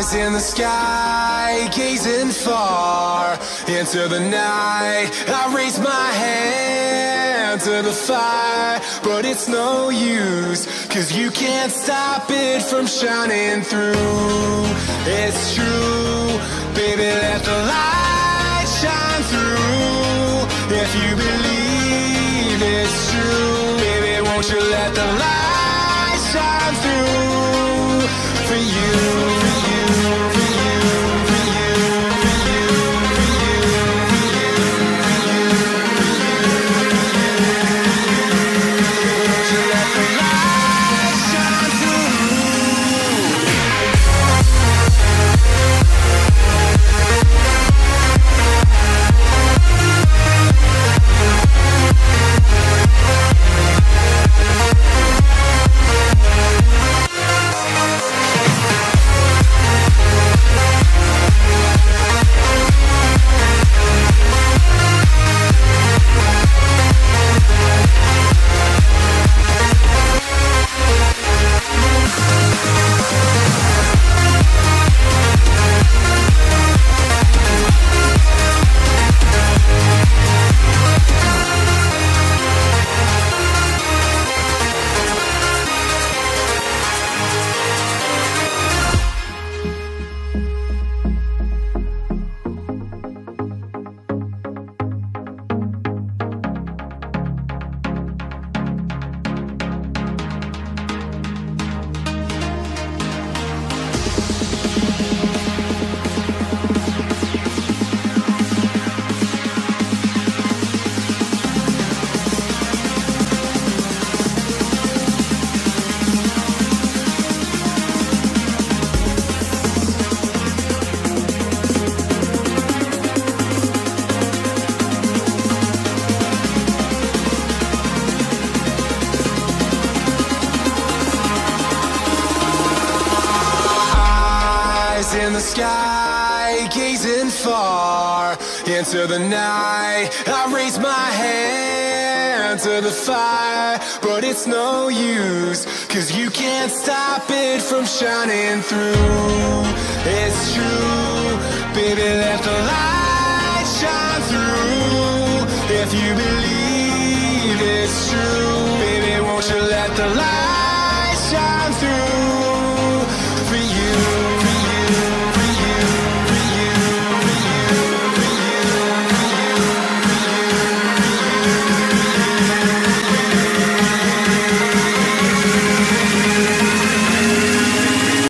In the sky, gazing far into the night, I raise my hand to the fire, but it's no use, 'cause you can't stop it from shining through. It's true, baby, let the light shine through. If you believe it's true, baby, won't you let the light shine through for you. In the sky, gazing far into the night, I raise my hand to the fire, but it's no use, 'cause you can't stop it from shining through. It's true, baby, let the light shine through. If you believe it's true, baby, won't you let the light